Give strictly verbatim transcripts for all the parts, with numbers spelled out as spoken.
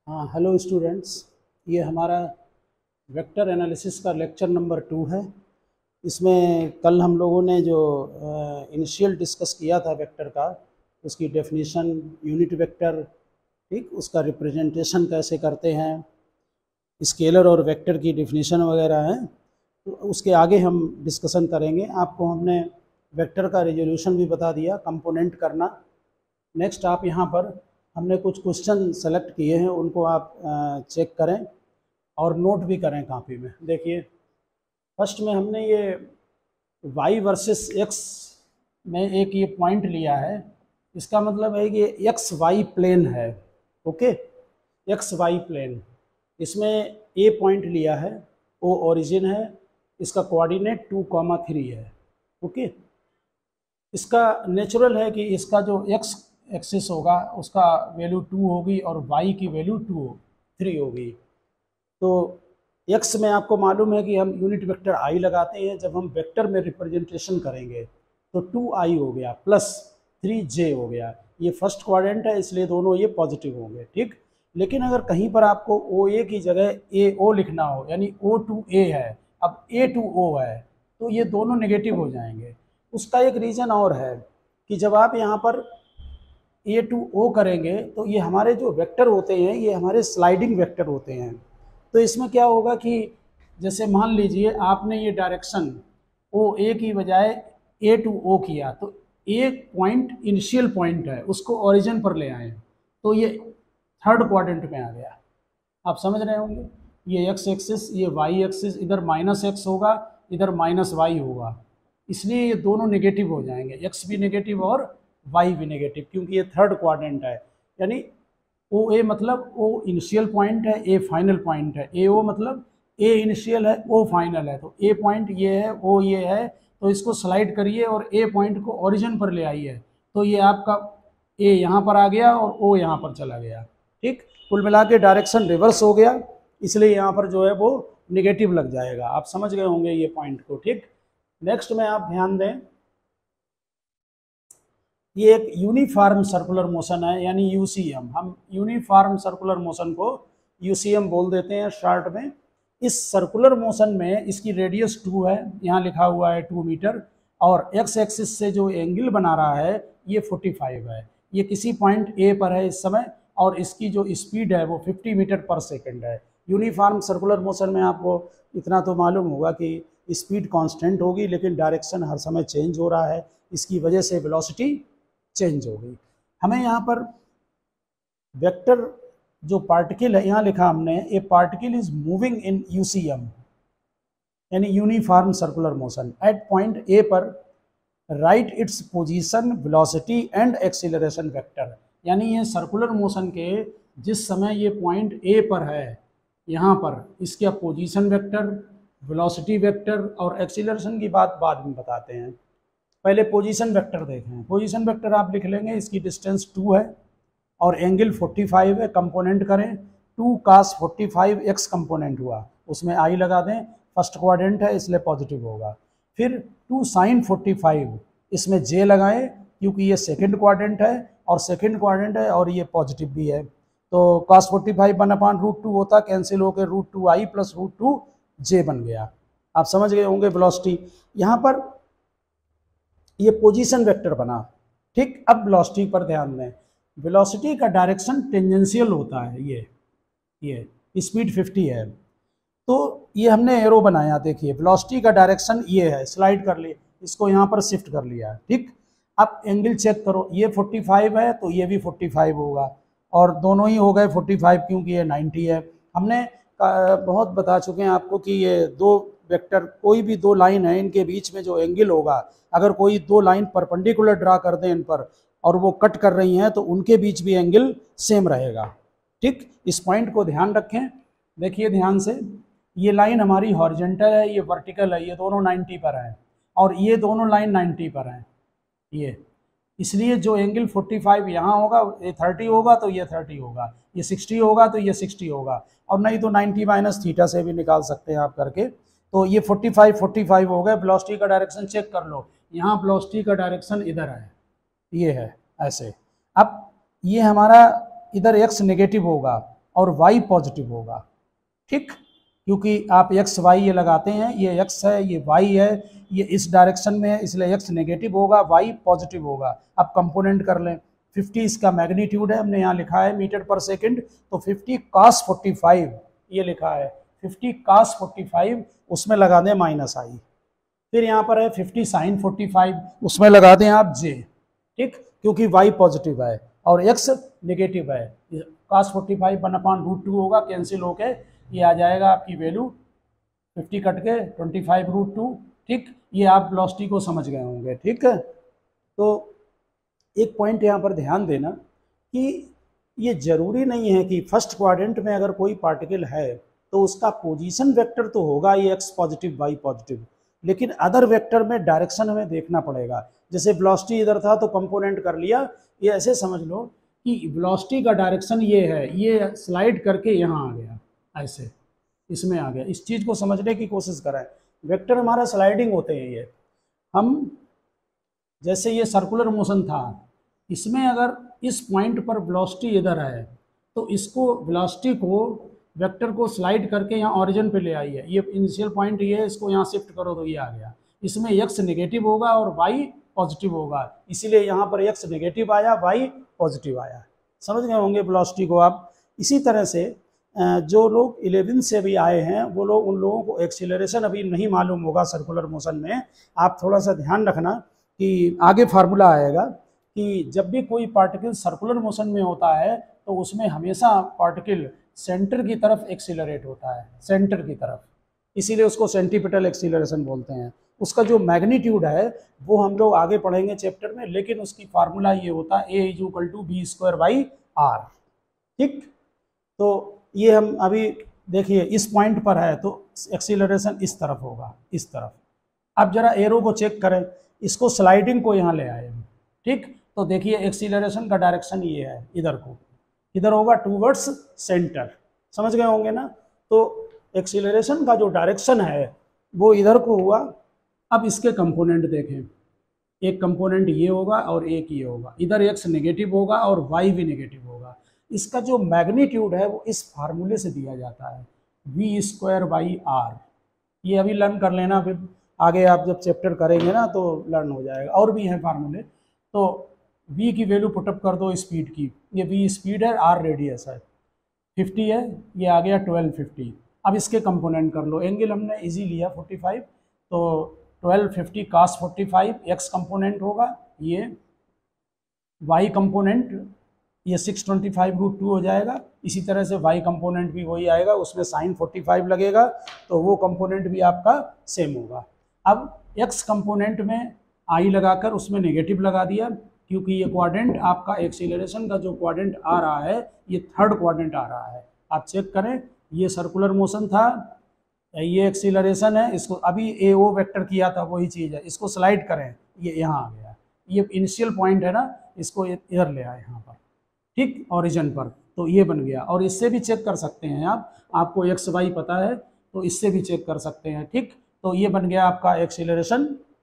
हाँ, hello students. ये हमारा वेक्टर एनालिसिस का लेक्चर नंबर टू है। इसमें कल हम लोगों ने जो इनिशियल डिस्कस किया था वेक्टर का, उसकी डेफिनेशन, यूनिट वेक्टर, ठीक, उसका रिप्रेजेंटेशन कैसे करते हैं, स्केलर और वेक्टर की डेफिनेशन वगैरह है, तो उसके आगे हम डिस्कशन करेंगे। आपको हमने वेक्टर का रेजोल्यूशन भी बता दिया, कंपोनेंट करना। नेक्स्ट आप यहाँ पर हमने कुछ क्वेश्चन सेलेक्ट किए हैं, उनको आप चेक करें और नोट भी करें कॉपी में। देखिए, फर्स्ट में हमने ये y वर्सेस x में एक ये पॉइंट लिया है। इसका मतलब है कि एक्स वाई प्लेन है। ओके, एक्स वाई प्लेन, इसमें a पॉइंट लिया है, o ओरिजिन है, इसका कोऑर्डिनेट टू कॉमा थ्री है। ओके, इसका नेचुरल है कि इसका जो x एक्सिस होगा उसका वैल्यू टू होगी और y की वैल्यू टू थ्री होगी। तो x में आपको मालूम है कि हम यूनिट वेक्टर i लगाते हैं। जब हम वेक्टर में रिप्रेजेंटेशन करेंगे तो टू आई हो गया प्लस थ्री जे हो गया। ये फर्स्ट क्वाड्रेंट है, इसलिए दोनों ये पॉजिटिव होंगे, ठीक। लेकिन अगर कहीं पर आपको ओ ए की जगह ए ओ लिखना हो, यानी ओ टू ए है, अब ए टू ओ है, तो ये दोनों नेगेटिव हो जाएंगे। उसका एक रीज़न और है कि जब आप यहाँ पर ए टू ओ करेंगे तो ये हमारे जो वेक्टर होते हैं ये हमारे स्लाइडिंग वेक्टर होते हैं। तो इसमें क्या होगा कि जैसे मान लीजिए आपने ये डायरेक्शन ओ ए की बजाय ए टू ओ किया, तो एक पॉइंट इनिशियल पॉइंट है, उसको ओरिजिन पर ले आए, तो ये थर्ड क्वाड्रेंट में आ गया। आप समझ रहे होंगे, ये एक्स एक्सिस, ये वाई एक्सिस, इधर माइनस एक्स होगा, इधर माइनस वाई होगा, इसलिए ये दोनों नेगेटिव हो जाएंगे, एक्स भी नेगेटिव और वाई भी नेगेटिव, क्योंकि ये थर्ड क्वाड्रेंट है। यानी ओ ए मतलब ओ इनिशियल पॉइंट है, ए फाइनल पॉइंट है। ए ओ मतलब ए इनिशियल है, ओ फाइनल है। तो ए पॉइंट ये है, ओ ये है, तो इसको स्लाइड करिए और ए पॉइंट को ओरिजिन पर ले आइए, तो ये आपका ए यहाँ पर आ गया और ओ यहाँ पर चला गया, ठीक। कुल मिला के डायरेक्शन रिवर्स हो गया, इसलिए यहाँ पर जो है वो निगेटिव लग जाएगा। आप समझ गए होंगे ये पॉइंट को, ठीक। नेक्स्ट में आप ध्यान दें, ये एक यूनिफॉर्म सर्कुलर मोशन है, यानी यूसीएम। हम यूनिफॉर्म सर्कुलर मोशन को यूसीएम बोल देते हैं शॉर्ट में। इस सर्कुलर मोशन में इसकी रेडियस टू है, यहाँ लिखा हुआ है टू मीटर, और एक्स एक्सिस से जो एंगल बना रहा है ये फोर्टी फाइव है। ये किसी पॉइंट ए पर है इस समय, और इसकी जो स्पीड है वो फिफ्टी मीटर पर सेकेंड है। यूनिफॉर्म सर्कुलर मोशन में आपको इतना तो मालूम होगा कि स्पीड कांस्टेंट होगी, लेकिन डायरेक्शन हर समय चेंज हो रहा है, इसकी वजह से वेलोसिटी चेंज हो गई। हमें यहाँ पर वेक्टर जो पार्टिकल है, यहाँ लिखा हमने, a particle is moving in UCM, यानी uniform circular motion, at point A पर write its position, velocity and acceleration vector. यानी ये सर्कुलर मोशन के जिस समय ये पॉइंट ए पर है, यहाँ पर इसका पोजीशन वेक्टर, वेलोसिटी वेक्टर और एक्सीलरेशन की बात बाद में बताते हैं। पहले पोजीशन वेक्टर देखें। पोजीशन वेक्टर आप लिख लेंगे, इसकी डिस्टेंस टू है और एंगल फोर्टी फाइव है। कंपोनेंट करें, two cos forty five x component हुआ, उसमें आई लगा दें, फर्स्ट क्वाड्रेंट है इसलिए पॉजिटिव होगा। फिर टू साइन फोर्टी फाइव, इसमें जे लगाएं क्योंकि ये सेकंड क्वाड्रेंट है और सेकंड क्वाड्रेंट है और ये पॉजिटिव भी है, तो cos forty five one upon root two होता, कैंसिल होकर root two i plus root two j बन गया। आप समझ गए होंगे वेलोसिटी। यहाँ पर ये पोजीशन वेक्टर बना, ठीक। अब वेलोसिटी पर ध्यान दें। वेलोसिटी का डायरेक्शन टेंजेंशियल होता है, ये ये स्पीड फिफ्टी है, तो ये हमने एरो बनाया। देखिए वेलोसिटी का डायरेक्शन ये है, स्लाइड कर लिए, इसको यहाँ पर शिफ्ट कर लिया, ठीक। अब एंगल चेक करो, ये फोर्टी फाइव है तो ये भी फोर्टी फाइव होगा, और दोनों ही हो गए फोर्टी फाइव क्योंकि ये नाइन्टी है। हमने बहुत बता चुके हैं आपको कि ये दो वेक्टर, कोई भी दो लाइन है, इनके बीच में जो एंगल होगा, अगर कोई दो लाइन परपेंडिकुलर ड्रा कर दें इन पर और वो कट कर रही हैं, तो उनके बीच भी एंगल सेम रहेगा, ठीक। इस पॉइंट को ध्यान रखें। देखिए ध्यान से, ये लाइन हमारी हॉरिजॉन्टल है, ये वर्टिकल है, ये दोनों नाइन्टी पर हैं, और ये दोनों लाइन नाइन्टी पर हैं, ये इसलिए जो एंगल फोर्टी फाइव यहाँ होगा, ये थर्टी होगा तो ये थर्टी होगा, ये सिक्सटी होगा तो ये सिक्सटी होगा, और नहीं तो नाइन्टी माइनस थीटा से भी निकाल सकते हैं आप करके। तो ये फोर्टी फाइव फोर्टी फाइव हो गए। वेलोसिटी का डायरेक्शन चेक कर लो, यहाँ वेलोसिटी का डायरेक्शन इधर है, ये है ऐसे। अब ये हमारा इधर x नेगेटिव होगा, और वाई पॉजिटिव होगा, ठीक, क्योंकि आप एक्स वाई ये लगाते हैं, ये एक्स है ये वाई है, ये इस डायरेक्शन में है इसलिए एक्स नेगेटिव होगा वाई पॉजिटिव होगा। अब कंपोनेंट कर लें, फिफ्टी इसका मैग्नीट्यूड है, हमने यहाँ लिखा है मीटर पर सेकंड, तो फिफ्टी कॉस फोर्टी फाइव ये लिखा है, फिफ्टी कॉस फोर्टी फाइव उसमें लगा दें माइनस आई, फिर यहाँ पर है फिफ्टी साइन फोर्टी फाइव उसमें लगा दें आप जे, ठीक, क्योंकि वाई पॉजिटिव है और एक्स नेगेटिव है, cos forty five one upon root two होगा, कैंसिल होके ये आ जाएगा आपकी वैल्यू फिफ्टी कट के ट्वेंटी फाइव रूट टू, ठीक, ये आप वेलोसिटी को समझ गए होंगे, ठीक है। तो एक पॉइंट यहाँ पर ध्यान देना कि ये जरूरी नहीं है कि फर्स्ट क्वाड्रेंट में अगर कोई पार्टिकल है तो उसका पोजीशन वेक्टर तो होगा ये एक्स पॉजिटिव वाई पॉजिटिव, लेकिन अदर वेक्टर में डायरेक्शन हमें देखना पड़ेगा। जैसे वेलोसिटी इधर था तो कंपोनेंट कर लिया, ये ऐसे समझ लो कि वेलोसिटी का डायरेक्शन ये है, ये स्लाइड करके यहाँ आ गया, ऐसे इसमें आ गया, इस चीज़ को समझने की कोशिश करें। वेक्टर हमारा स्लाइडिंग होते हैं, ये हम जैसे ये सर्कुलर मोशन था, इसमें अगर इस पॉइंट पर वेलोसिटी इधर है तो इसको वेलोसिटी को वेक्टर को स्लाइड करके यहाँ ओरिजिन पे ले आइए, ये इनिशियल पॉइंट ये है, इसको यहाँ शिफ्ट करो तो ये आ गया, इसमें एक्स नेगेटिव होगा और वाई पॉजिटिव होगा, इसीलिए यहाँ पर एक्स नेगेटिव आया वाई पॉजिटिव आया, समझ गए होंगे वेलोसिटी को आप। इसी तरह से जो लोग इलेवन से भी आए हैं वो लोग, उन लोगों को एक्सीलरेशन अभी नहीं मालूम होगा सर्कुलर मोशन में, आप थोड़ा सा ध्यान रखना कि आगे फार्मूला आएगा कि जब भी कोई पार्टिकल सर्कुलर मोशन में होता है तो उसमें हमेशा पार्टिकल सेंटर की तरफ एक्सीलरेट होता है, सेंटर की तरफ, इसीलिए उसको सेंटीपिटल एक्सीलरेशन बोलते हैं। उसका जो मैग्नीट्यूड है वो हम लोग आगे पढ़ेंगे चैप्टर में, लेकिन उसकी फार्मूला ये होता है a is equal to b square by r, ठीक। तो ये हम अभी देखिए इस पॉइंट पर है तो एक्सीलरेशन इस तरफ होगा, इस तरफ। अब जरा एरो को चेक करें, इसको स्लाइडिंग को यहाँ ले आए, ठीक, तो देखिए एक्सीलरेशन का डायरेक्शन ये है, इधर को इधर होगा टूवर्ड्स सेंटर, समझ गए होंगे ना। तो एक्सीलरेशन का जो डायरेक्शन है वो इधर को हुआ। अब इसके कंपोनेंट देखें, एक कंपोनेंट ये होगा और एक ये होगा, इधर एक्स नेगेटिव होगा और वाई भी नेगेटिव होगा। इसका जो मैग्नीट्यूड है वो इस फार्मूले से दिया जाता है वी स्क्वायर बाई आर, ये अभी लर्न कर लेना, फिर आगे आप जब चैप्टर करेंगे ना तो लर्न हो जाएगा, और भी है फार्मूले। तो v की वैल्यू पुटअप कर दो स्पीड की, ये v स्पीड है, r रेडियस है, फिफ्टी है, ये आ गया ट्वेल्व फिफ्टी। अब इसके कंपोनेंट कर लो, एंगल हमने इजी लिया फोर्टी फाइव, तो twelve fifty cos forty five x component होगा, ये y कंपोनेंट ये six twenty five root two हो जाएगा, इसी तरह से y कंपोनेंट भी वही आएगा, उसमें साइन फोर्टी फाइव लगेगा तो वो कंपोनेंट भी आपका सेम होगा। अब x कंपोनेंट में i लगाकर उसमें नेगेटिव लगा दिया, क्योंकि ये क्वाड्रेंट आपका एक्सीलरेशन का जो क्वाड्रेंट आ रहा है ये थर्ड क्वाड्रेंट आ रहा है। आप चेक करें, ये सर्कुलर मोशन था, ये एक्सीलरेशन है, इसको अभी ए ओ वेक्टर किया था वही चीज़ है, इसको स्लाइड करें ये यहाँ आ गया, ये इनिशियल पॉइंट है ना, इसको इधर ले आए यहाँ पर, ठीक, ओरिजिन पर, तो ये बन गया। और इससे भी चेक कर सकते हैं आप, आपको एक्स वाई पता है तो इससे भी चेक कर सकते हैं, ठीक। तो ये बन गया आपका एक्सीलरेशन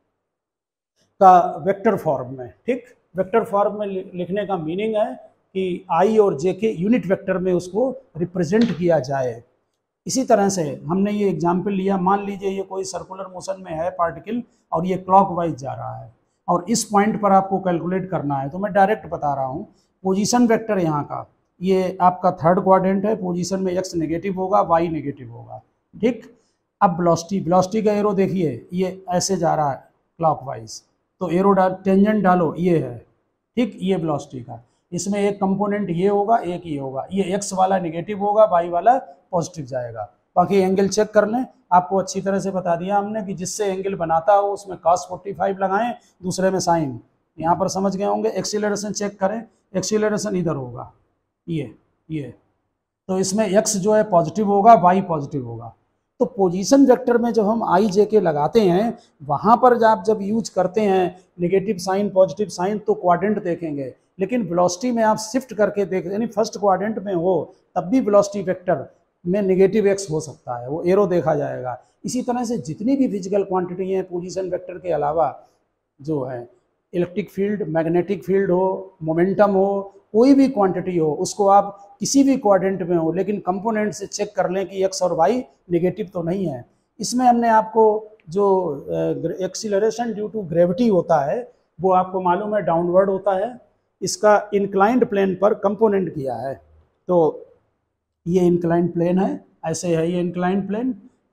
का वेक्टर फॉर्म में, ठीक। वेक्टर फॉर्म में लिखने का मीनिंग है कि आई और जे के यूनिट वेक्टर में उसको रिप्रेजेंट किया जाए। इसी तरह से हमने ये एग्जाम्पल लिया, मान लीजिए ये कोई सर्कुलर मोशन में है पार्टिकल और ये क्लॉकवाइज जा रहा है और इस पॉइंट पर आपको कैलकुलेट करना है, तो मैं डायरेक्ट बता रहा हूँ। पोजीशन वेक्टर यहाँ का ये आपका थर्ड क्वाड्रेंट है, पोजीशन में एक्स नेगेटिव होगा वाई नेगेटिव होगा, ठीक। अब वेलोसिटी, वेलोसिटी का एरो देखिए ये ऐसे जा रहा है क्लॉकवाइज, तो एरो डाल, टेंजेंट डालो, ये है, ठीक, ये वेलोसिटी का, इसमें एक कंपोनेंट ये होगा एक ये होगा, ये एक्स वाला नेगेटिव होगा वाई वाला पॉजिटिव जाएगा। बाकी एंगल चेक कर लें, आपको अच्छी तरह से बता दिया हमने कि जिससे एंगल बनाता हो उसमें कॉस फोर्टी फाइव लगाएं, दूसरे में साइन, यहाँ पर समझ गए होंगे। एक्सीलरेशन चेक करें, एक्सीलरेशन इधर होगा, ये ये तो इसमें एक्स जो है पॉजिटिव होगा वाई पॉजिटिव होगा। तो पोजीशन वेक्टर में जब हम आई जे के लगाते हैं, वहाँ पर जब आप जब यूज करते हैं नेगेटिव साइन पॉजिटिव साइन तो क्वाड्रेंट देखेंगे, लेकिन वेलोसिटी में आप शिफ्ट करके देख, यानी फर्स्ट क्वाड्रेंट में हो तब भी वेलोसिटी वेक्टर में नेगेटिव एक्स हो सकता है, वो एरो देखा जाएगा। इसी तरह से जितनी भी फिजिकल क्वांटिटी हैं पोजीशन वेक्टर के अलावा जो है, इलेक्ट्रिक फील्ड, मैग्नेटिक फील्ड हो, मोमेंटम हो, कोई भी क्वांटिटी हो, उसको आप किसी भी क्वाड्रेंट में हो, लेकिन कंपोनेंट से चेक कर लें कि एक्स और वाई नेगेटिव तो नहीं है। इसमें हमने आपको जो एक्सीलरेशन ड्यू टू ग्रेविटी होता है वो आपको मालूम है डाउनवर्ड होता है, इसका इंक्लाइंड प्लेन पर कंपोनेंट किया है। तो ये इंक्लाइंड प्लेन है, ऐसे है ये inclined plane.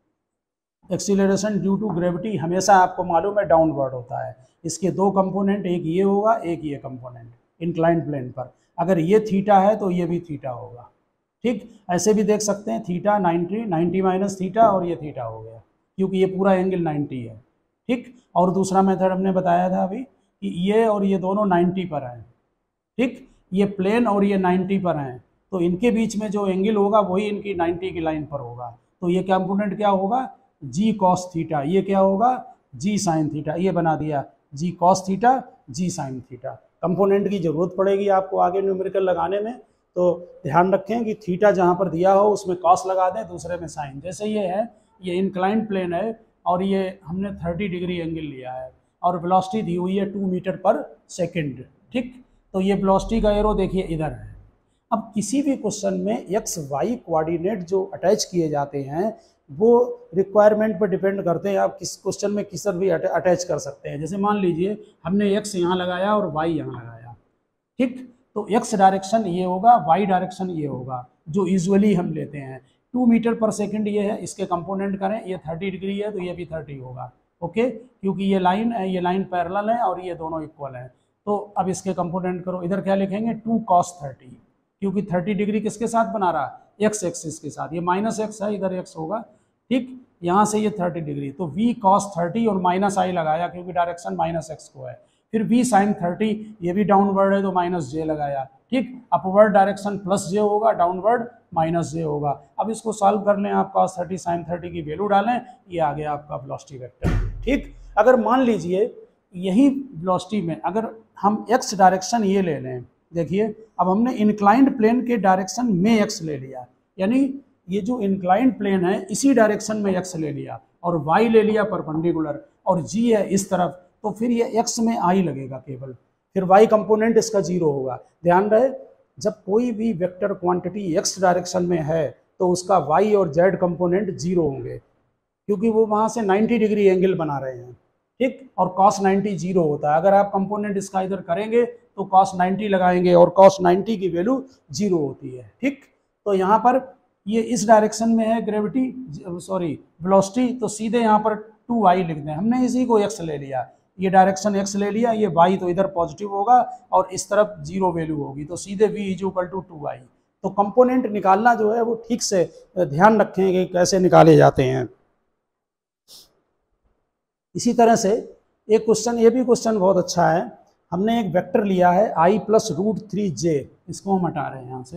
Acceleration due to gravity हमेशा आपको मालूम है डाउनवर्ड होता है। इसके दो कंपोनेंट, एक ये होगा एक ये कंपोनेंट इंक्लाइंड प्लेन पर। अगर ये थीटा है तो ये भी थीटा होगा, ठीक। ऐसे भी देख सकते हैं theta ninety, ninety minus theta और ये थीटा हो गया, क्योंकि ये पूरा एंगल नाइन्टी है, ठीक। और दूसरा मेथड हमने बताया था अभी कि ये और ये दोनों नाइन्टी पर हैं, ठीक। ये प्लेन और ये नाइन्टी पर हैं, तो इनके बीच में जो एंगल होगा वही इनकी नाइन्टी की लाइन पर होगा। तो ये कंपोनेंट क्या होगा, जी कॉस थीटा, ये क्या होगा जी साइन थीटा, ये बना दिया g cos theta g sine theta. Component की जरूरत पड़ेगी आपको आगे न्यूमेरिकल लगाने में, तो ध्यान रखें कि थीटा जहाँ पर दिया हो उसमें कॉस लगा दें, दूसरे में साइन। जैसे ये है, ये इंक्लाइंड प्लेन है और ये हमने थर्टी डिग्री एंगल लिया है और वेलोसिटी दी हुई है टू मीटर पर सेकेंड, ठीक। तो ये वेलोसिटी का एरो देखिए इधर है। अब किसी भी क्वेश्चन में एक्स वाई कोऑर्डिनेट जो अटैच किए जाते हैं वो रिक्वायरमेंट पर डिपेंड करते हैं, आप किस क्वेश्चन में किस भी अटैच कर सकते हैं। जैसे मान लीजिए हमने एक्स यहाँ लगाया और वाई यहाँ लगाया, ठीक। तो एक्स डायरेक्शन ये होगा, वाई डायरेक्शन ये होगा, जो यूजुअली हम लेते हैं। टू मीटर पर सेकंड ये है, इसके कंपोनेंट करें, ये थर्टी डिग्री है तो ये भी थर्टी होगा, ओके, क्योंकि ये लाइन है, ये लाइन पैरेलल है और ये दोनों इक्वल हैं। तो अब इसके कंपोनेंट करो, इधर क्या लिखेंगे टू कॉस थर्टी, क्योंकि थर्टी डिग्री किसके साथ बना रहा है एक्स एक्सिस के साथ, ये माइनस एक्स है इधर एक्स होगा, ठीक। यहाँ से ये थर्टी डिग्री, तो v cos थर्टी और माइनस आई लगाया क्योंकि डायरेक्शन माइनस एक्स को है। फिर v sin थर्टी, ये भी डाउनवर्ड है तो माइनस जे लगाया, ठीक। अपवर्ड डायरेक्शन प्लस जे होगा, डाउनवर्ड माइनस जे होगा। अब इसको सॉल्व कर लें आप, cos थर्टी sin थर्टी की वैल्यू डालें, ये आ गया आपका वेलोसिटी वेक्टर, ठीक। अगर मान लीजिए यही वेलोसिटी में अगर हम x डायरेक्शन ये ले लें, देखिए अब हमने इंक्लाइंड प्लेन के डायरेक्शन में x ले लिया, यानी ये जो इंक्लाइंड प्लेन है इसी डायरेक्शन में x ले लिया और y ले लिया परपेंडिकुलर और g है इस तरफ, तो फिर ये x में i लगेगा केवल, फिर y कंपोनेंट इसका जीरो होगा। ध्यान रहे जब कोई भी वेक्टर क्वांटिटी x डायरेक्शन में है तो उसका y और z कंपोनेंट जीरो होंगे, क्योंकि वो वहाँ से नाइन्टी डिग्री एंगल बना रहे हैं, ठीक। और cos नाइन्टी जीरो होता है, अगर आप कंपोनेंट इसका इधर करेंगे तो cos नाइन्टी लगाएंगे और cos नाइन्टी की वैल्यू जीरो होती है, ठीक। तो यहाँ पर ये इस डायरेक्शन में है ग्रेविटी, सॉरी वेलोसिटी, तो सीधे यहाँ पर टू आई लिख दें, हमने इसी को x ले लिया, ये डायरेक्शन x ले लिया, ये y तो इधर पॉजिटिव होगा और इस तरफ जीरो वैल्यू होगी, तो सीधे v is equal to two i. तो कंपोनेंट निकालना जो है वो ठीक से ध्यान रखें कि कैसे निकाले जाते हैं। इसी तरह से एक क्वेश्चन, ये भी क्वेश्चन बहुत अच्छा है, हमने एक वेक्टर लिया है i plus root three j, इसको हम हटा रहे हैं यहाँ से,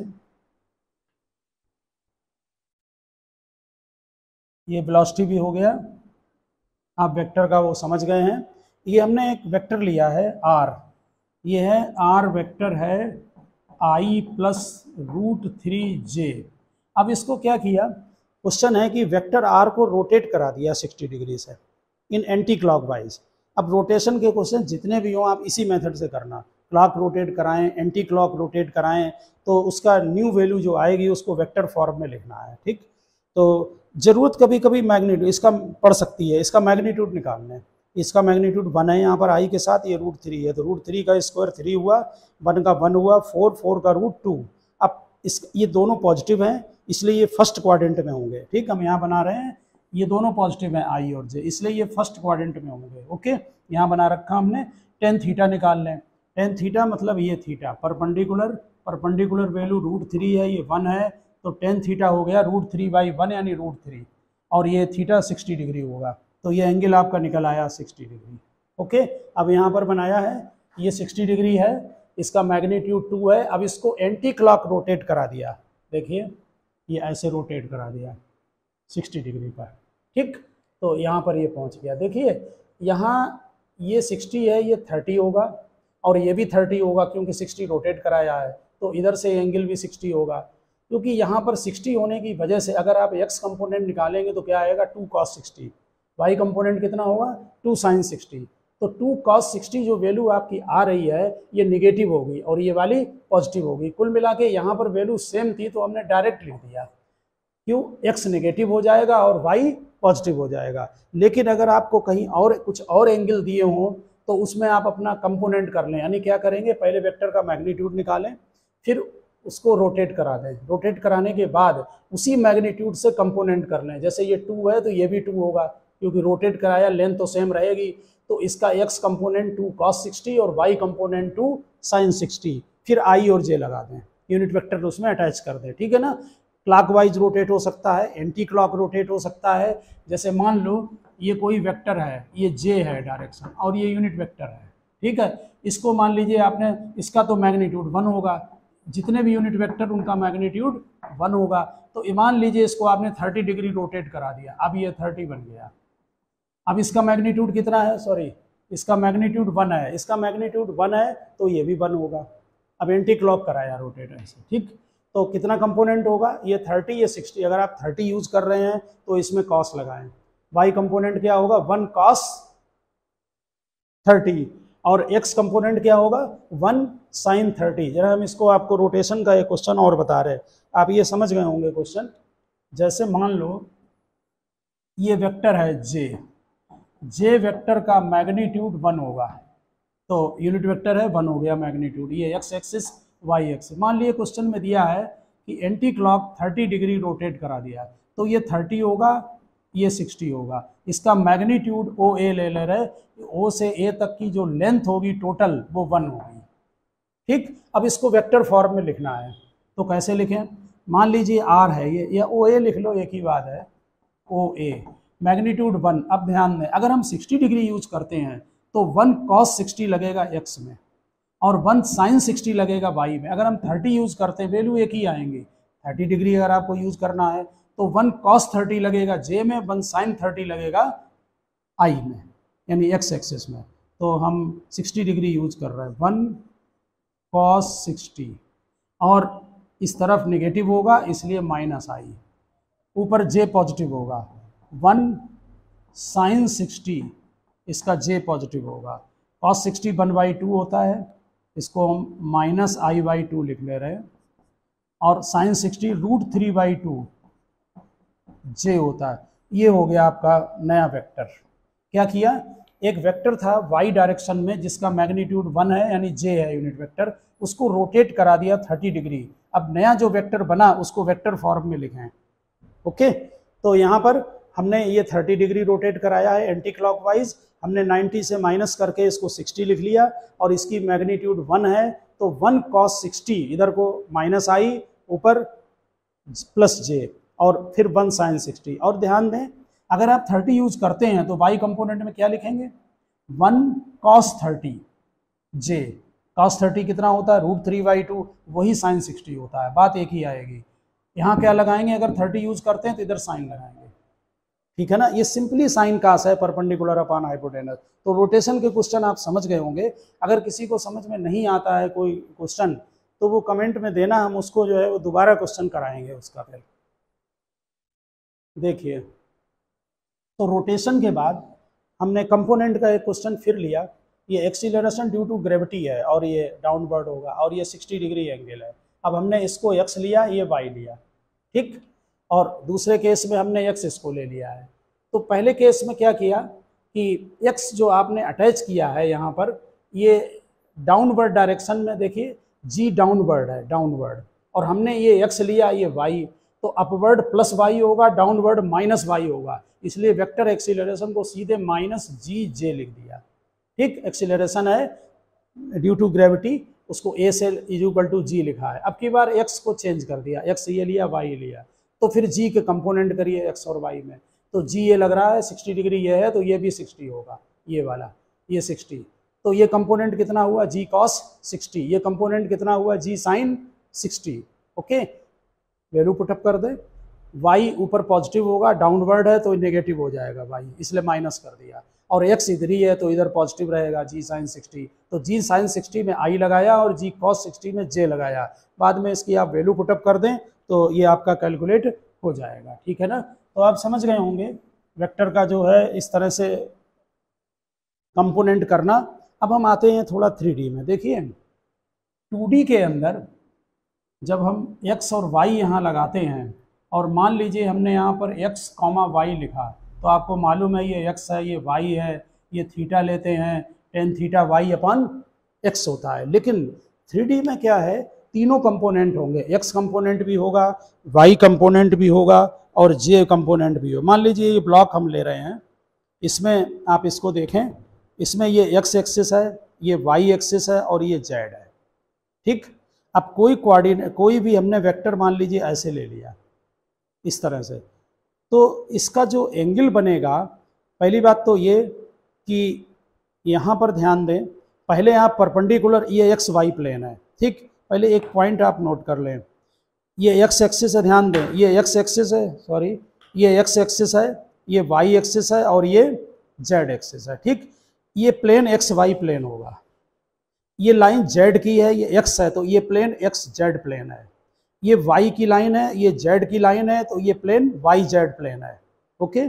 ये वेलोसिटी भी हो गया, आप वेक्टर का वो समझ गए हैं। ये हमने एक वेक्टर लिया है r, ये है r वेक्टर है i plus root three j. अब इसको क्या किया, क्वेश्चन है कि वेक्टर r को रोटेट करा दिया सिक्सटी डिग्री से इन एंटी क्लॉकवाइज। अब रोटेशन के क्वेश्चन जितने भी हों आप इसी मेथड से करना, क्लॉक रोटेट कराएं, एंटी क्लॉक रोटेट कराएं, तो उसका न्यू वैल्यू जो आएगी उसको वेक्टर फॉर्म में लिखना है, ठीक। तो जरूरत कभी कभी मैग्नीट्यूड इसका पड़ सकती है, इसका मैग्नीट्यूड निकालना है, इसका मैग्नीट्यूड वन है यहाँ पर आई के साथ, ये रूट थ्री है, तो रूट थ्री का स्क्वायर थ्री हुआ, वन का वन हुआ, फोर, फोर का रूट टू। अब इस ये दोनों पॉजिटिव हैं इसलिए ये फर्स्ट क्वाड्रेंट में होंगे, ठीक। हम यहाँ बना रहे हैं ये दोनों पॉजिटिव हैं आई और जे, इसलिए ये फर्स्ट क्वाड्रेंट में होंगे, ओके। यहाँ बना रखा हमने, टेन थीटा निकाल लें, टेन थीटा मतलब ये theta perpendicular, perpendicular value root three है, ये वन है, तो टेन थीटा हो गया रूट थ्री बाई वन यानी रूट थ्री, और ये थीटा सिक्सटी डिग्री होगा, तो ये एंगल आपका निकल आया सिक्सटी डिग्री, ओके। अब यहाँ पर बनाया है ये सिक्सटी डिग्री है, इसका मैग्नीट्यूड टू है। अब इसको एंटी क्लॉक रोटेट करा दिया, देखिए ये ऐसे रोटेट करा दिया सिक्सटी डिग्री पर, ठीक। तो यहाँ पर ये पहुँच गया, देखिए यहाँ ये सिक्सटी है, ये थर्टी होगा और ये भी थर्टी होगा क्योंकि सिक्सटी रोटेट कराया है, तो इधर से एंगल भी सिक्सटी होगा, क्योंकि यहाँ पर सिक्सटी होने की वजह से अगर आप x कंपोनेंट निकालेंगे तो क्या आएगा two cos sixty, y component कितना होगा टू साइन सिक्सटी, तो टू कॉस सिक्सटी जो वैल्यू आपकी आ रही है ये निगेटिव होगी और ये वाली पॉजिटिव होगी। कुल मिला के यहाँ पर वैल्यू सेम थी तो हमने डायरेक्ट लिख दिया, क्यों, एक्स नेगेटिव हो जाएगा और वाई पॉजिटिव हो जाएगा। लेकिन अगर आपको कहीं और कुछ और एंगल दिए हों तो उसमें आप अपना कंपोनेंट कर लें, यानी क्या करेंगे, पहले वेक्टर का मैग्नीट्यूड निकालें, फिर उसको रोटेट करा दें, रोटेट कराने के बाद उसी मैग्नीट्यूड से कंपोनेंट कर लें। जैसे ये टू है तो ये भी टू होगा, क्योंकि रोटेट कराया, लेंथ तो सेम रहेगी, तो इसका x component two cos sixty और y component two sine sixty, फिर i और j लगा दें, यूनिट वेक्टर उसमें अटैच कर दें, ठीक है ना। क्लॉकवाइज रोटेट हो सकता है, एंटी क्लॉक रोटेट हो सकता है। जैसे मान लो ये कोई वेक्टर है, ये j है डायरेक्शन और ये यूनिट वेक्टर है, ठीक है। इसको मान लीजिए आपने, इसका तो मैग्नीट्यूड वन होगा, जितने भी यूनिट वेक्टर उनका मैग्नीट्यूड वन होगा। तो मान लीजिए इसको आपने थर्टी डिग्री रोटेट करा दिया, अब ये थर्टी बन गया। अब इसका मैग्नीट्यूड कितना है, सॉरी इसका मैग्नीट्यूड वन है, इसका मैग्नीट्यूड वन है तो ये भी वन होगा। अब एंटी क्लॉक कराया रोटेट ऐसे, ठीक। तो कितना कंपोनेंट होगा, ये थर्टी, ये सिक्सटी। अगर आप थर्टी यूज कर रहे हैं तो इसमें कॉस लगाएं। वाई कंपोनेंट क्या होगा, वन कॉस थर्टी, और एक्स कंपोनेंट क्या होगा, वन साइन थर्टी। जरा हम इसको आपको रोटेशन का एक क्वेश्चन और बता रहे हैं, आप ये समझ गए होंगे क्वेश्चन। जैसे मान लो ये वेक्टर है जे, जे वेक्टर का मैग्नीट्यूड वन होगा, तो यूनिट वेक्टर है, वन हो गया मैग्नीट्यूड, ये एक्स एक्सिस वाई एक्सिस। मान लिए क्वेश्चन में दिया है कि anti clock thirty degree rotate करा दिया, तो ये थर्टी होगा, ये सिक्सटी होगा। इसका मैग्नीट्यूड ओ ए ले ले रहे, ओ से ए तक की जो लेंथ होगी टोटल वो वन होगी, ठीक। अब इसको वेक्टर फॉर्म में लिखना है, तो कैसे लिखें, मान लीजिए आर है ये, या ओ ए लिख लो, एक ही बात है, ओ ए मैग्नीट्यूड वन। अब ध्यान दें, अगर हम सिक्सटी डिग्री यूज करते हैं तो वन कॉस सिक्सटी लगेगा एक्स में और वन साइन सिक्सटी लगेगा वाई में। अगर हम थर्टी यूज करते हैं वैल्यू एक ही आएंगी, थर्टी डिग्री अगर आपको यूज करना है तो वन कॉस थर्टी लगेगा जे में, वन साइन थर्टी लगेगा आई में, यानी एक्स एक्सिस में। तो हम सिक्सटी डिग्री यूज कर रहे हैं, वन कॉस सिक्सटी, और इस तरफ नेगेटिव होगा इसलिए माइनस आई, ऊपर जे पॉजिटिव होगा, वन साइन सिक्सटी, इसका जे पॉजिटिव होगा। Cos sixty one by two होता है, इसको हम माइनस आई बाई टू लिख ले रहे हैं, और sine sixty root three by two j होता है। ये हो गया आपका नया वेक्टर। क्या किया, एक वेक्टर था वाई डायरेक्शन में जिसका मैग्नीट्यूड वन है, यानी जे है यूनिट वेक्टर, उसको रोटेट करा दिया थर्टी डिग्री। अब नया जो वेक्टर बना उसको वेक्टर फॉर्म में लिखें, ओके। तो यहाँ पर हमने ये थर्टी डिग्री रोटेट कराया है एंटी क्लॉकवाइज, हमने नाइन्टी से माइनस करके इसको सिक्सटी लिख लिया, और इसकी मैग्नीट्यूड वन है तो वन कॉस सिक्सटी, इधर को माइनस आई, ऊपर प्लस जे, और फिर वन साइन सिक्सटी। और ध्यान दें, अगर आप थर्टी यूज करते हैं तो वाई कंपोनेंट में क्या लिखेंगे, one cos thirty j, cos thirty कितना होता है, रूट थ्री बाई टू, वही साइन सिक्सटी होता है, बात एक ही आएगी। यहाँ क्या लगाएंगे, अगर थर्टी यूज करते हैं तो इधर साइन लगाएंगे, ठीक है ना। ये सिंपली साइन कास है, परपेंडिकुलर अपॉन हाइपोटेनस। तो रोटेशन के क्वेश्चन आप समझ गए होंगे। अगर किसी को समझ में नहीं आता है कोई क्वेश्चन तो वो कमेंट में देना, हम उसको जो है वो दोबारा क्वेश्चन कराएंगे उसका। फिर देखिए, तो रोटेशन के बाद हमने कंपोनेंट का एक क्वेश्चन फिर लिया, ये एक्सीलरेशन ड्यू टू ग्रेविटी है और ये डाउनवर्ड होगा और ये सिक्सटी डिग्री एंगल है। अब हमने इसको एक्स लिया, ये वाई लिया, ठीक, और दूसरे केस में हमने एक्स इसको ले लिया है। तो पहले केस में क्या किया कि एक्स जो आपने अटैच किया है यहाँ पर, ये डाउनवर्ड डायरेक्शन में, देखिए जी डाउनवर्ड है, डाउनवर्ड, और हमने ये एक्स लिया, ये वाई, तो अपवर्ड प्लस वाई होगा, डाउनवर्ड माइनस वाई होगा, इसलिए वेक्टर एक्सीलरेशन को सीधे माइनस जी जे लिख दिया, ठीक। एक्सीलरेशन है ड्यू टू ग्रेविटी, उसको ए से इज इक्वल टू जी लिखा है। अब की बार एक्स को चेंज कर दिया, एक्स ये लिया, वाई लिया, तो फिर जी के कंपोनेंट करिए एक्स और वाई में। तो जी ये लग रहा है सिक्सटी डिग्री ये है, तो ये भी सिक्सटी होगा, ये वाला, ये सिक्सटी। तो ये कंपोनेंट कितना हुआ, जी कॉस सिक्सटी, ये कंपोनेंट कितना हुआ, g sine sixty, okay. Value put up कर दे, वाई ऊपर पॉजिटिव होगा, डाउनवर्ड है तो नेगेटिव हो जाएगा वाई, इसलिए माइनस कर दिया, और एक्स इधर ही है तो इधर पॉजिटिव रहेगा, जी साइन सिक्सटी। तो जी साइन सिक्सटी में आई लगाया और जी कॉस सिक्सटी में जे लगाया। बाद में इसकी आप वैल्यू पुटअप कर दें तो ये आपका कैलकुलेट हो जाएगा, ठीक है ना। तो आप समझ गए होंगे वेक्टर का जो है इस तरह से कंपोनेंट करना। अब हम आते हैं थोड़ा थ्री डी में। देखिए टू डी के अंदर जब हम x और y यहाँ लगाते हैं और मान लीजिए हमने यहाँ पर x कॉमा वाई लिखा, तो आपको मालूम है ये x है, ये y है, ये थीटा लेते हैं, tan theta y upon x होता है। लेकिन थ्री डी में क्या है, तीनों कंपोनेंट होंगे, x कंपोनेंट भी होगा, y कंपोनेंट भी होगा और j कंपोनेंट भी हो। मान लीजिए ये ब्लॉक हम ले रहे हैं, इसमें आप इसको देखें, इसमें ये x एक्सिस है, ये y एक्सिस है और ये z है, ठीक। अब कोई कोऑर्डिनेट, कोई भी हमने वेक्टर मान लीजिए ऐसे ले लिया इस तरह से, तो इसका जो एंगल बनेगा, पहली बात तो ये कि यहाँ पर ध्यान दें, पहले आप परपेंडिकुलर, ये एक्स वाई प्लेन है, ठीक। पहले एक पॉइंट आप नोट कर लें, ये एक्स एक्सिस है, ध्यान दें, ये एक्स एक्सिस है, सॉरी ये एक्स एक्सिस है, ये वाई एक्सिस है और ये जेड एक्सिस है, ठीक। ये प्लेन एक्स वाई प्लेन होगा, ये लाइन जेड की है, ये एक्स है तो ये प्लेन एक्स जेड प्लेन है, ये वाई की लाइन है, ये जेड की लाइन है तो ये प्लेन वाई जेड प्लेन है, ओके।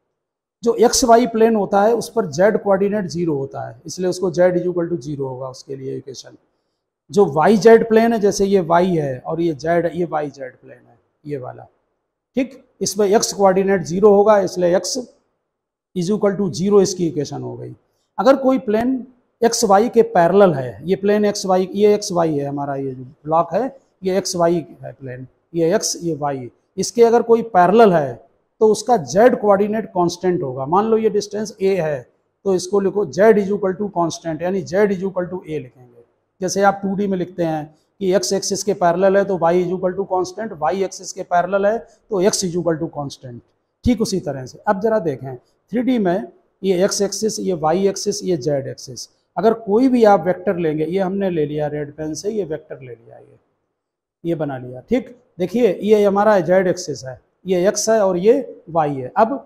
जो एक्स वाई प्लेन होता है उस पर जेड कोऑर्डिनेट जीरो होता है, इसलिए उसको z is equal to zero होगा उसके लिए इक्वेशन। जो वाई जेड प्लेन है, जैसे ये वाई है और ये जेड, ये वाई जेड प्लेन है ये वाला, ठीक। इसमें एक्स कोऑर्डिनेट जीरो होगा, इसलिए x is equal to zero इसकी इक्वेशन हो गई। अगर कोई प्लेन एक्स वाई के पैरेलल है, ये प्लेन एक्स वाई, ये एक्स वाई है हमारा, ये जो ब्लॉक है ये एक्स वाई है प्लेन, ये एक्स ये वाई, इसके अगर कोई पैरेलल है तो उसका जेड कोऑर्डिनेट कांस्टेंट होगा। मान लो ये डिस्टेंस ए है तो इसको लिखो z is equal to constant, यानी z is equal to a लिखेंगे। जैसे आप टू डी में लिखते हैं कि एक्स एक्सिस के पैरेलल है तो y is equal to constant, y axis के पैरेलल है तो x is equal to constant, ठीक उसी तरह से। अब जरा देखें थ्री डी में, ये एक्स एक्सिस, ये वाई एक्सिस, ये जेड एक्सिस, अगर कोई भी आप वेक्टर लेंगे, ये हमने ले लिया रेड पेन से, ये वेक्टर ले लिया, ये ये बना लिया, ठीक। देखिए ये हमारा जेड एक्सिस है, ये एक्स है और ये वाई है। अब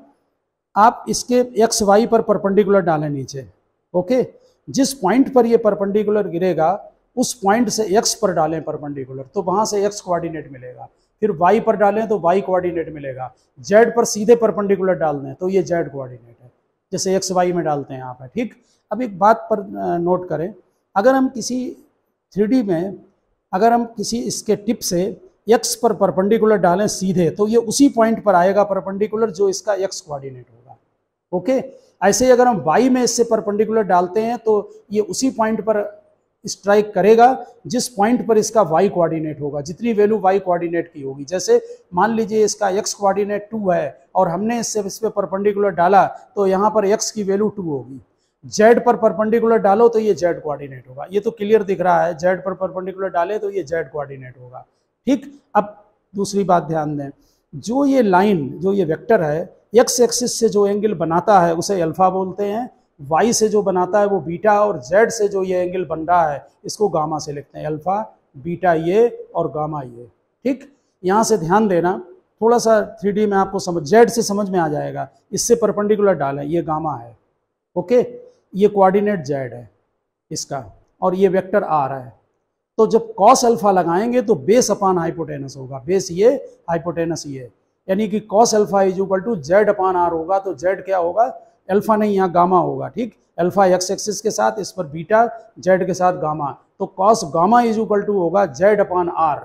आप इसके एक्स वाई पर परपेंडिकुलर डालें नीचे, ओके। जिस पॉइंट पर ये परपेंडिकुलर गिरेगा उस पॉइंट से एक्स पर डालें परपेंडिकुलर, तो वहां से एक्स कोऑर्डिनेट मिलेगा। फिर वाई पर डालें तो वाई कोऑर्डिनेट मिलेगा। जेड पर सीधे परपेंडिकुलर डाल दें तो ये जेड कोऑर्डिनेट है, जैसे एक्स वाई में डालते हैं यहाँ पर, ठीक। अब एक बात पर नोट करें, अगर हम किसी थ्री डी में, अगर हम किसी इसके टिप से एक्स पर परपेंडिकुलर डालें सीधे, तो ये उसी पॉइंट पर आएगा परपेंडिकुलर जो इसका एक्स कोऑर्डिनेट होगा, ओके। ऐसे ही अगर हम वाई में इससे परपेंडिकुलर डालते हैं तो ये उसी पॉइंट पर स्ट्राइक करेगा जिस पॉइंट पर इसका वाई कोऑर्डिनेट होगा, जितनी वैल्यू वाई कोऑर्डिनेट की होगी। जैसे मान लीजिए इसका एक्स कोऑर्डिनेट टू है और हमने इससे इस पर परपेंडिकुलर डाला तो यहाँ पर एक्स की वैल्यू टू होगी। जेड पर परपेंडिकुलर डालो तो ये जेड कोऑर्डिनेट होगा, ये तो क्लियर दिख रहा है, जेड पर परपेंडिकुलर डाले तो ये जेड कोऑर्डिनेट होगा, ठीक। अब दूसरी बात ध्यान दें, जो ये लाइन, जो ये वेक्टर है, एक्स एक्सिस से जो एंगल बनाता है उसे अल्फा बोलते हैं, वाई से जो बनाता है वो बीटा, और जेड से जो ये एंगल बन रहा है इसको गामा से लिखते हैं, अल्फा बीटा ये और गामा ये, ठीक। यहाँ से ध्यान देना, थोड़ा सा थ्री डी में आपको समझ, जेड से समझ में आ जाएगा, इससे परपेंडिकुलर डालें, ये गामा है, ओके। ये कोऑर्डिनेट जेड है इसका और ये वेक्टर आर है। तो जब कॉस अल्फा लगाएंगे तो बेस अपान हाइपोटेनस होगा, बेस ये हाइपोटेनस ये, यानी कि cos alpha is equal to z upon r होगा। तो जेड क्या होगा, अल्फा नहीं, यहाँ गामा होगा, ठीक। अल्फा एक्स एक्सिस के साथ, इस पर बीटा, जेड के साथ गामा, तो cos gamma is equal to होगा जेड अपान आर,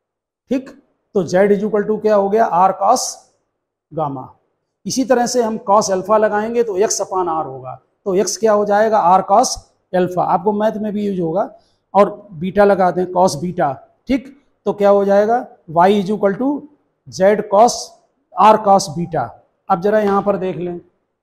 ठीक। तो जेड इज इक्वल टू क्या हो गया, आर कॉस गामा। इसी तरह से हम कॉस अल्फा लगाएंगे तो एक्स अपान आर होगा, तो एक्स क्या हो जाएगा, आर कॉस अल्फा, आपको मैथ में भी यूज होगा। और बीटा लगा दें, कॉस बीटा, ठीक। तो क्या हो जाएगा, y is equal to z cos r cos beta. अब जरा यहाँ पर देख लें,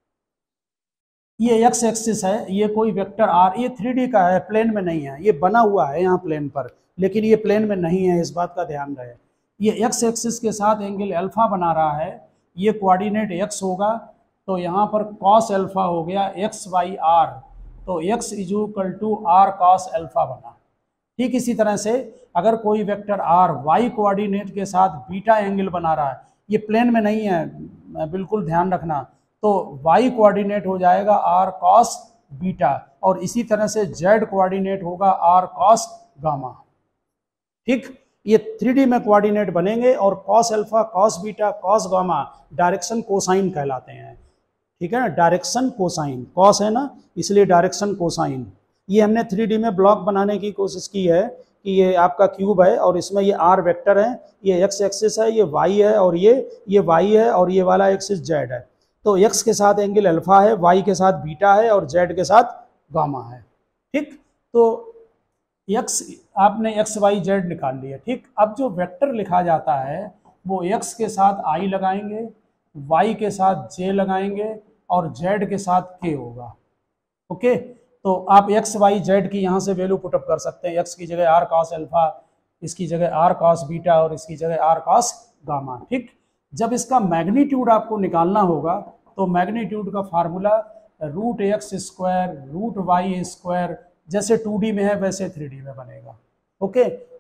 ये एक्स एक्सिस है, ये कोई वेक्टर आर, ये थ्री डी का है, प्लेन में नहीं है, ये बना हुआ है यहाँ प्लेन पर, लेकिन ये प्लेन में नहीं है, इस बात का ध्यान रहे। ये एक्स एक्सिस के साथ एंगल अल्फा बना रहा है, ये कोऑर्डिनेट एक्स होगा, तो यहाँ पर कॉस अल्फा हो गया एक्स बाई आर, तो x is equal to r cos alpha बना, ठीक। इसी तरह से अगर कोई वेक्टर आर वाई कोऑर्डिनेट के साथ बीटा एंगल बना रहा है, ये प्लेन में नहीं है, बिल्कुल ध्यान रखना, तो वाई कोऑर्डिनेट हो जाएगा आर कॉस बीटा, और इसी तरह से जेड कोऑर्डिनेट होगा आर कॉस गामा, ठीक। ये थ्री डी में कोऑर्डिनेट बनेंगे और cos alpha, cos beta, cos gamma direction cosine कहलाते हैं। ठीक है ना, डायरेक्शन कोसाइन, कॉस है ना इसलिए डायरेक्शन कोसाइन। ये हमने थ्री डी में ब्लॉक बनाने की कोशिश की है कि ये आपका क्यूब है और इसमें ये आर वेक्टर है, ये एक्स एक्सिस है, ये वाई है और ये ये वाई है और ये वाला एक्सिस जेड है। तो एक्स के साथ एंगल अल्फा है, वाई के साथ बीटा है और जेड के साथ गामा है। ठीक, तो एक्स आपने एक्स वाई जेड निकाल लिया। ठीक, अब जो वेक्टर लिखा जाता है वो एक्स के साथ आई लगाएंगे, वाई के साथ जे लगाएंगे और जेड के साथ के होगा। ओके, तो आप एक्स वाई जेड की यहाँ से वैल्यू पुटअप कर सकते हैं। एक्स की जगह आर कॉस अल्फा, इसकी जगह आर कॉस बीटा और इसकी जगह आर कॉस गामा। ठीक, जब इसका मैग्नीट्यूड आपको निकालना होगा तो मैग्नीट्यूड का formula root x square root y square, जैसे टू डी में है वैसे थ्री डी में बनेगा। ओके,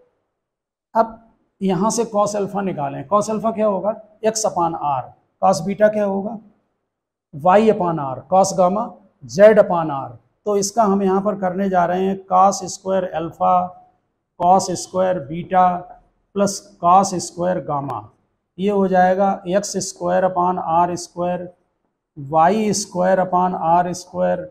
अब यहाँ से कॉस अल्फा निकालें। कॉस अल्फा क्या होगा, x upon r. Cos beta क्या होगा, y upon r. Cos gamma z upon r. तो इसका हम यहाँ पर करने जा रहे हैं cos square alpha cos square beta plus cos square gamma. ये हो जाएगा x square upon r square, y square upon r square,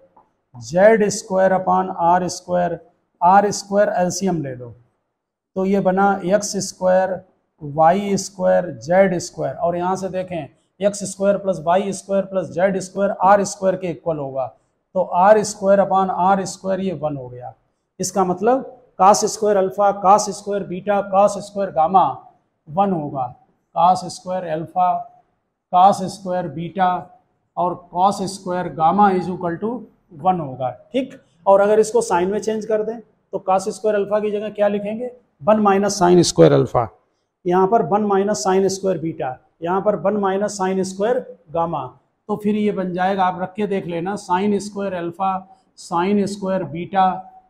z square upon r square. R square LCM ले लो तो ये बना x square y square z square, और यहाँ से देखें x square plus y square plus z square r square के इक्वल होगा। तो r square upon r square ये वन हो गया। इसका मतलब cos square alpha cos square beta cos square gamma one होगा। Cos square alpha cos square beta और cos square gamma is equal to one होगा। ठीक, और अगर इसको साइन में चेंज कर दें तो कास स्क्वायर अल्फा की जगह क्या लिखेंगे, one minus sine square alpha. यहाँ पर one minus sine square beta, यहाँ पर one minus sine square gamma. तो फिर ये बन जाएगा, आप रख के देख लेना, sine square alpha sine square beta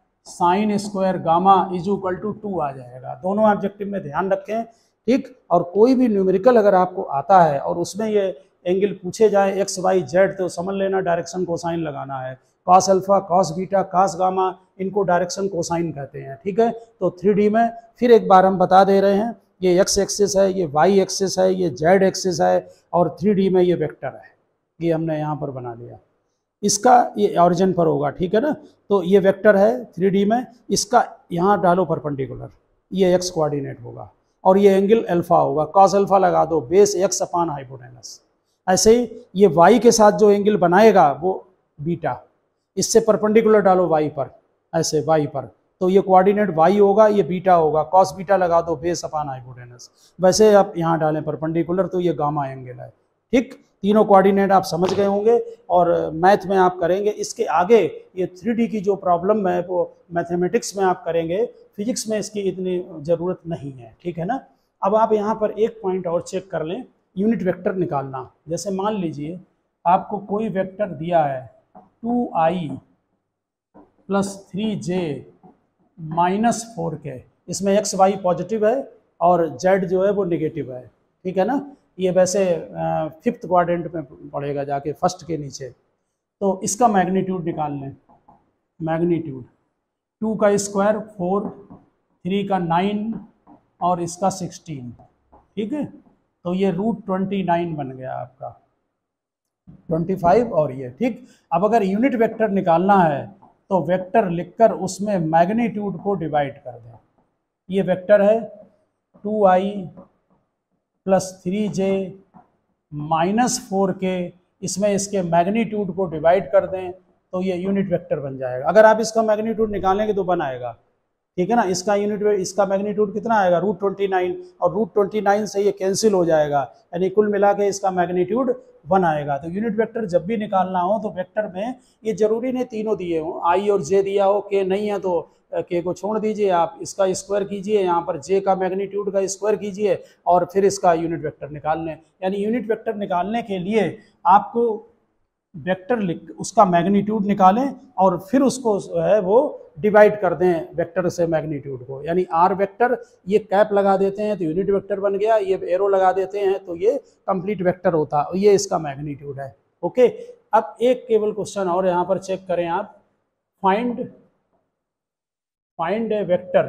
sine square gamma is equal to two आ जाएगा। दोनों ऑब्जेक्टिव में ध्यान रखें। ठीक, और कोई भी न्यूमेरिकल अगर आपको आता है और उसमें ये एंगल पूछे जाए एक्स वाई जेड तो समझ लेना डायरेक्शन कोसाइन लगाना है। Cos alpha cos beta cos gamma इनको डायरेक्शन कोसाइन कहते हैं। ठीक है, तो थ्री डी में फिर एक बार हम बता दे रहे हैं, ये एक्स एक्सिस है, ये वाई एक्सिस है, ये जेड एक्सिस है और थ्री डी में ये वेक्टर है। ये हमने यहाँ पर बना लिया, इसका ये ऑरिजिन पर होगा। ठीक है ना, तो ये वेक्टर है थ्री डी में, इसका यहाँ डालो परपेंडिकुलर, ये एक्स कोऑर्डिनेट होगा और ये एंगल अल्फा होगा। कॉस अल्फा लगा दो, बेस एक्स अपान हाइपोटेनस। ऐसे ही ये वाई के साथ जो एंगल बनाएगा वो बीटा, इससे परपेंडिकुलर डालो वाई पर, ऐसे वाई पर, तो ये कोऑर्डिनेट वाई होगा, ये बीटा होगा। कॉस बीटा लगा दो, बेस अपान हाइपोटेनस। वैसे आप यहाँ डालें परपेंडिकुलर तो ये गामा एंगल है। ठीक, तीनों कोऑर्डिनेट आप समझ गए होंगे और मैथ में आप करेंगे। इसके आगे ये थ्री डी की जो प्रॉब्लम है वो मैथमेटिक्स में आप करेंगे, फिजिक्स में इसकी इतनी ज़रूरत नहीं है। ठीक है ना, अब आप यहाँ पर एक पॉइंट और चेक कर लें, यूनिट वेक्टर निकालना। जैसे मान लीजिए आपको कोई वेक्टर दिया है two i plus three j minus four k, इसमें एक्स वाई पॉजिटिव है और जेड जो है वो निगेटिव है। ठीक है ना, ये वैसे फिफ्थ क्वाड्रेंट में पड़ेगा जाके फर्स्ट के नीचे। तो इसका मैग्नीट्यूड निकाल लें। मैग्नीट्यूड टू का स्क्वायर फोर, थ्री का नाइन और इसका सिक्सटीन। ठीक है, तो ये रूट ट्वेंटी नाइन बन गया आपका, ट्वेंटी फाइव और ये। ठीक, अब अगर यूनिट वेक्टर निकालना है तो वेक्टर लिखकर उसमें मैग्नीट्यूड को डिवाइड कर दें। ये वेक्टर है two i plus three j minus four k, इसमें इसके मैग्नीट्यूड को डिवाइड कर दें तो ये यूनिट वेक्टर बन जाएगा। अगर आप इसका मैग्नीट्यूड निकालेंगे तो वन आएगा। ठीक है ना, इसका यूनिट इसका मैग्नीट्यूड कितना आएगा, रूट ट्वेंटी नाइन, और रूट ट्वेंटी नाइन से ये कैंसिल हो जाएगा, यानी कुल मिला के इसका मैग्नीट्यूड वन आएगा। तो यूनिट वेक्टर जब भी निकालना हो तो वेक्टर में ये जरूरी नहीं तीनों दिए हों, आई और जे दिया हो, के नहीं है तो के को छोड़ दीजिए, आप इसका स्क्वायर कीजिए, यहाँ पर जे का मैग्नीट्यूड का स्क्वायर कीजिए और फिर इसका यूनिट वेक्टर निकाल लें। यानी यूनिट वेक्टर निकालने के लिए आपको वेक्टर लिख उसका मैग्नीट्यूड निकालें और फिर उसको जो है वो डिवाइड कर दें वेक्टर से मैग्नीट्यूड को। यानी आर वेक्टर, ये कैप लगा देते हैं तो यूनिट वेक्टर बन गया, ये एरो लगा देते हैं तो ये कंप्लीट वेक्टर होता है, ये इसका मैग्नीट्यूड है। ओके, अब एक केवल क्वेश्चन और यहाँ पर चेक करें आप, फाइंड फाइंड ए वेक्टर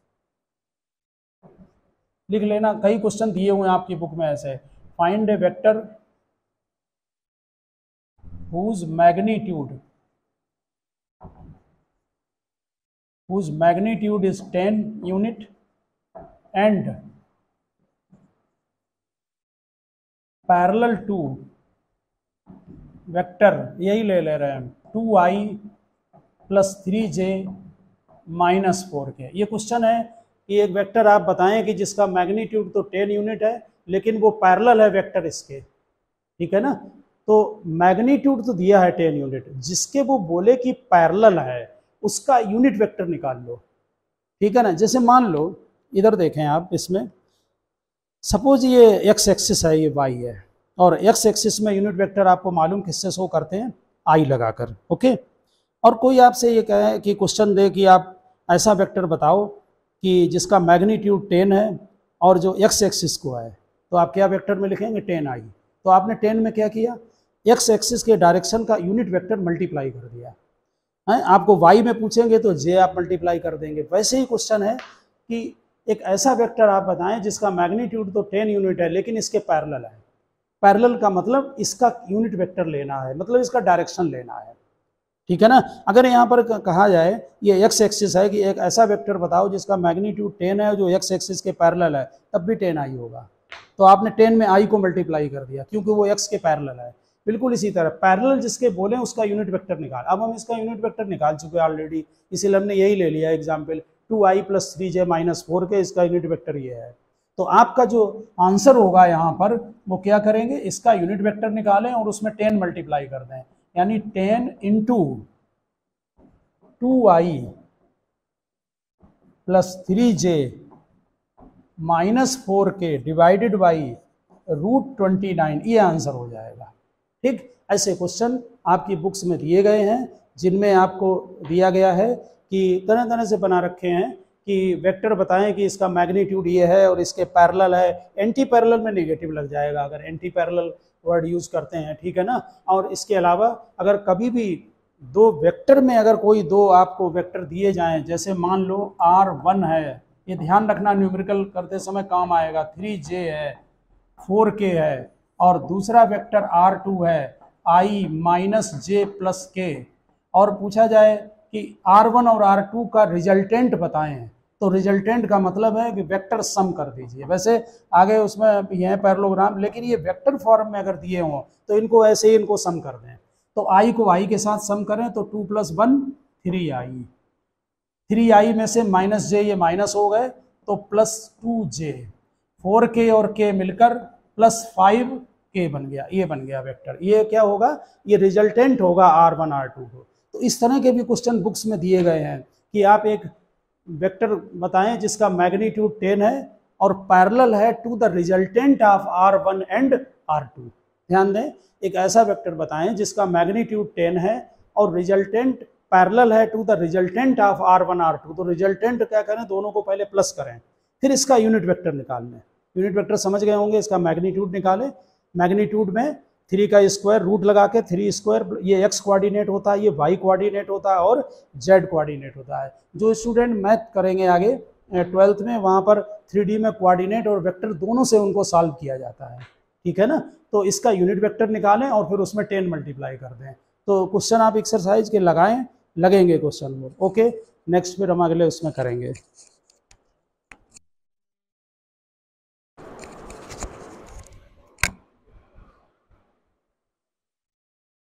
लिख लेना। कई क्वेश्चन दिए हुए हैं आपकी बुक में ऐसे, find a vector whose magnitude whose magnitude is ten unit and parallel to vector, यही ले ले रहे हैं two i plus three j minus four k. ये क्वेश्चन है कि एक वेक्टर आप बताएं कि जिसका मैग्नीट्यूड तो टेन यूनिट है लेकिन वो पैरेलल है वेक्टर इसके, ठीक है ना। तो मैग्नीट्यूड तो दिया है टेन यूनिट, जिसके वो बोले कि पैरेलल है उसका यूनिट वेक्टर निकाल लो, ठीक है ना। जैसे मान लो इधर देखें आप, इसमें सपोज ये एक्स एक्सिस है, ये वाई है, और एक्स एक्सिस में यूनिट वेक्टर आपको मालूम किससे शो करते हैं, आई लगाकर, ओके। और कोई आपसे ये कहे कि क्वेश्चन दे कि आप ऐसा वेक्टर बताओ कि जिसका मैग्नीट्यूड टेन है और जो एक्स एक्सिस को है, तो आप क्या वेक्टर में लिखेंगे, टेन आई। तो आपने टेन में क्या किया, एक्स एक्सिस के डायरेक्शन का यूनिट वेक्टर मल्टीप्लाई कर दिया है। आपको वाई में पूछेंगे तो जे आप मल्टीप्लाई कर देंगे। वैसे ही क्वेश्चन है कि एक ऐसा वेक्टर आप बताएं जिसका मैग्नीट्यूड तो टेन यूनिट है लेकिन इसके पैरेलल है। पैरेलल का मतलब इसका यूनिट वेक्टर लेना है, मतलब इसका डायरेक्शन लेना है, ठीक है ना। अगर यहाँ पर कहा जाए ये एक्स एक्सिस है कि एक ऐसा वेक्टर बताओ जिसका मैग्नीट्यूड टेन है जो एक्स एक्सिस के पैरेलल है, तब भी टेन आई होगा। तो आपने टेन में आई को मल्टीप्लाई कर दिया क्योंकि वो एक्स के पैरेलल है। बिल्कुल इसी तरह पैरेलल जिसके बोले उसका यूनिट वेक्टर निकाल। अब हम इसका यूनिट वेक्टर निकाल चुके हैं ऑलरेडी, इसीलिए हमने यही ले लिया example, two i plus three j minus four k, इसका यूनिट वेक्टर ये है। तो आपका जो आंसर होगा यहाँ पर वो क्या करेंगे, इसका यूनिट वेक्टर निकालें और उसमें टेन मल्टीप्लाई कर दें, यानी ten into two i plus three j minus four k divided by root twenty nine, ये आंसर हो जाएगा, ठीक। ऐसे क्वेश्चन आपकी बुक्स में दिए गए हैं जिनमें आपको दिया गया है कि तरह तरह से बना रखे हैं कि वेक्टर बताएं कि इसका मैग्नीट्यूड ये है और इसके पैरेलल है। एंटी पैरेलल में नेगेटिव लग जाएगा अगर एंटी पैरेलल वर्ड यूज करते हैं, ठीक है ना। और इसके अलावा अगर कभी भी दो वेक्टर में अगर कोई दो आपको वेक्टर दिए जाएं, जैसे मान लो आर वन है, ये ध्यान रखना न्यूमेरिकल करते समय काम आएगा, थ्री जे है, फोर के है, और दूसरा वेक्टर आर टू है, आई माइनस जे प्लस के, और पूछा जाए कि आर वन और आर टू का रिजल्टेंट बताएं, तो रिजल्टेंट का मतलब है कि वेक्टर सम कर दीजिए। वैसे आगे उसमें ये है पैरेललोग्राम, लेकिन ये वेक्टर फॉर्म में अगर दिए हों तो इनको ऐसे ही इनको सम कर दें। तो आई को आई के साथ सम करें तो two plus one three i, three i में से माइनस जे ये माइनस हो गए तो प्लस टू जे, फोर के और के मिलकर प्लस फाइव के बन गया, ये बन गया वेक्टर। ये क्या होगा, ये रिजल्टेंट होगा आर वन आर टू को। तो इस तरह के भी क्वेश्चन बुक्स में दिए गए हैं कि आप एक वेक्टर बताएं जिसका मैग्नीट्यूड टेन है और पैरेलल है to the resultant of R one and R two. ध्यान दें, एक ऐसा वेक्टर बताएं जिसका मैग्नीट्यूड टेन है और रिजल्टेंट पैरेलल है to the resultant of R one R two. तो रिजल्टेंट क्या करें, दोनों को पहले प्लस करें, फिर इसका यूनिट वेक्टर निकाल लें। यूनिट वेक्टर समझ गए होंगे, इसका मैग्नीट्यूड निकालें। मैग्नीट्यूड में थ्री का स्क्वायर रूट लगा के, थ्री स्क्वायर ये एक्स कोऑर्डिनेट होता है, ये वाई कोऑर्डिनेट होता है और जेड कोऑर्डिनेट होता है। जो स्टूडेंट मैथ करेंगे आगे ट्वेल्थ में, वहाँ पर थ्री डी में कोऑर्डिनेट और वेक्टर दोनों से उनको सॉल्व किया जाता है, ठीक है ना। तो इसका यूनिट वेक्टर निकालें और फिर उसमें टेन मल्टीप्लाई कर दें। तो क्वेश्चन आप एक्सरसाइज के लगाएं, लगेंगे क्वेश्चन वो, ओके। नेक्स्ट फिर हम अगले उसमें करेंगे।